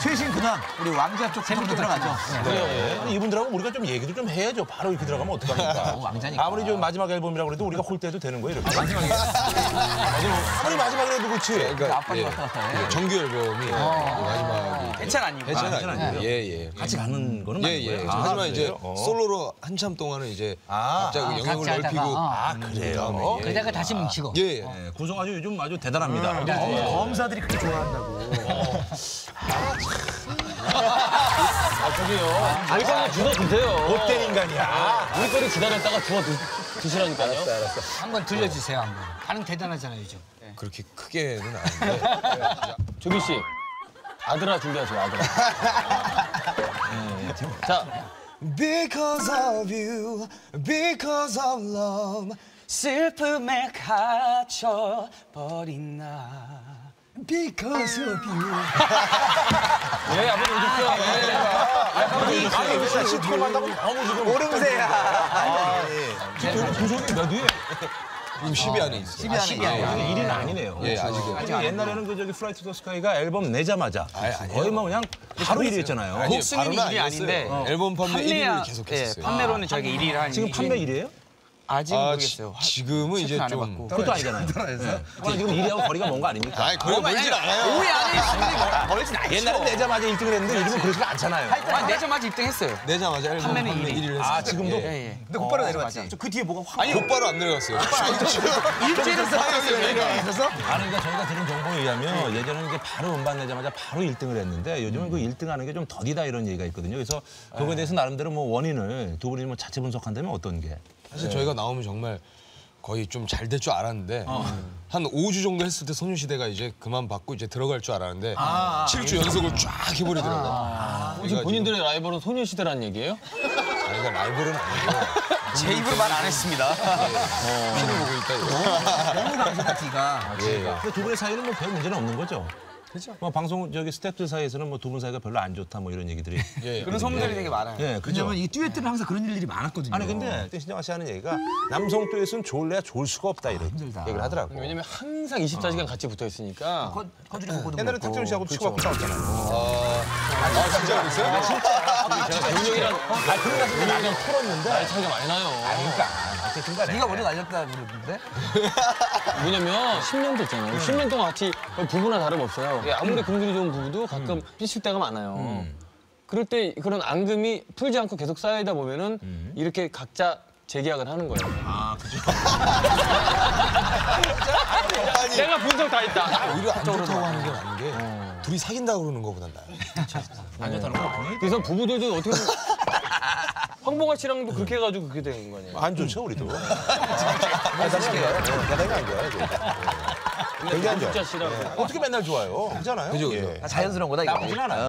최신 구단 우리 왕자 쪽 재밌게 들어가죠. 네. 이분들하고 우리가 좀 얘기도 좀 해야죠. 바로 이렇게 들어가면 어떡합니까? 왕자니까. 아무리 좀 마지막 앨범이라고 그래도 우리가 홀 때도 되는 거예요. 이렇게. 마지막에. 아무리 마지막이라도 그렇지. 그러니까 아빠님 왔다 갔다 해. 정규 앨범이 마지막이 해찬 아니고. 해찬 아니고 예. 같이 가는 거는 맞는 예. 거예요. 하지만 이제 그래요? 솔로로 한참 동안은 이제 갑자기 영역을 같이 넓히고 하다가, 그래요? 그러다가 다시 뭉치고. 예. 네, 구성 아주 요즘 아주 대단합니다. 검사들이 그렇게 좋아한다고. 우리 거는 주워 드세요. 못된 인간이야. 우리 거를 기다렸다가 주워 드시라니까요. 한번 들려주세요, 한번. 반응 대단하잖아요, 요즘. 그렇게 크게는 아닌데 조기 씨, 아들아 준비하세요, 아들아. 자, Because of you, because of love 슬픔에 갇혀버린 나 Because of you 예, 아버지 오셨어요. 아니, 진짜 시트콤 한다고 너무 지금. 오름새야. 구성이 몇 위에? 지금 10위 안에 있어요 10위 안에. 1위는 아니네요. 예, 아직은. 아니, 옛날에는 그 저기 플라이 투 더 스카이가 앨범 내자마자 거의 뭐 그냥 바로 1위 했잖아요. 아니에요, 곡 승인이 바로는 1위 아닌데 앨범 판매 1위를 계속했어요. 판매로는 저희가 1위를 한 지금 판매 1위예요? 아직은 모르겠어요. 지금은 이제 안 좀 해봤고. 그것도 아니잖아요. 네. 지금 1위하고 거리가 뭔 거 아닙니까? 아니 거의 멀진 않아요 5위 안에 있으면 멀진 않죠. 옛날엔 내자마자 1등을 했는데 요즘은 그렇지가 않잖아요. 내자마자 입등했어요. 내자마자 앨범 판매는 판매 1위. 1위를 했어요 아, 지금도? 예. 근데 곧바로 내려갔지. 그 뒤에 뭐가 확. 아니 곧바로 안 내려갔어요 일주일은 있어서? 아니, 그러니까 저희가 들은 정보에 의하면 예전에는 이제 바로 음반 내자마자 바로 1등을 했는데 요즘은 그 1등 하는 게 좀 더디다 이런 얘기가 있거든요. 그래서 그거에 대해서 나름대로 뭐 원인을 두 분이 뭐 자체 분석한다면 어떤 게? 사실 저희가 나오면 정말 거의 좀 잘 될 줄 알았는데 한 5주 정도 했을 때 소녀시대가 이제 그만 받고 이제 들어갈 줄 알았는데 7주 연속을 쫙 해버리더라고요. 지금 본인들의 라이벌은 소녀시대란 얘기예요? 아니 그러니까 라이벌은 아니고 제 입으로 말 안 했습니다. 피를 보고 있다 이거. 너무 방송다, 뒤가. 근데 두 분의 사이는 뭐 별 문제는 없는 거죠? 그렇죠. 뭐 방송 저기 스태프들 사이에서는 뭐 두 분 사이가 별로 안 좋다 뭐 이런 얘기들이. 그런 소문들이 되게 많아요. 예, 그죠. 왜냐면 이 듀엣들은 항상 그런 일들이 많았거든요. 아니 근데 신정아 씨 하는 얘기가 남성 듀엣은 좋을래야 좋을 수가 없다 이런 얘기를 하더라고. 왜냐면 항상 24시간 같이 붙어 있으니까. 컨트리 보고도 옛날에 그렇고. 탁준 씨하고 치고받고 싸웠잖아요. 진짜 그랬어요? 경력이랑 그러고 나서 나랑 풀었는데. 나이 차이가 많이 나요. 어쨌든 간에. 네가 먼저 날렸다 그러는데? 왜냐면 10년 됐잖아요. 10년 동안 같이 부부나 다름없어요. 아무리 금술이 좋은 부부도 가끔 삐칠 때가 많아요. 그럴 때 그런 앙금이 풀지 않고 계속 쌓이다 보면은 이렇게 각자 재계약을 하는 거예요. 아, 그죠. 내가 분석 다 했다. 오히려 안 좋다고 하는 게 맞는 게 둘이 사귄다고 그러는 거보단 나아요. 안 좋다는 거 아니? 그래서 부부들도 어떻게 보면 황봉아 씨랑도 그렇게 해가지고 그렇게 된 거 아니에요? 안 좋죠, 우리도. 야당이 안 좋아요. 야당이 안 좋아요. 되게 안 좋아요. 진짜 씨랑. 어떻게 맨날 좋아요? 하잖아요. 그죠, 그죠. 예. 자연스러운 거다, 이거. 나쁘진 않아요.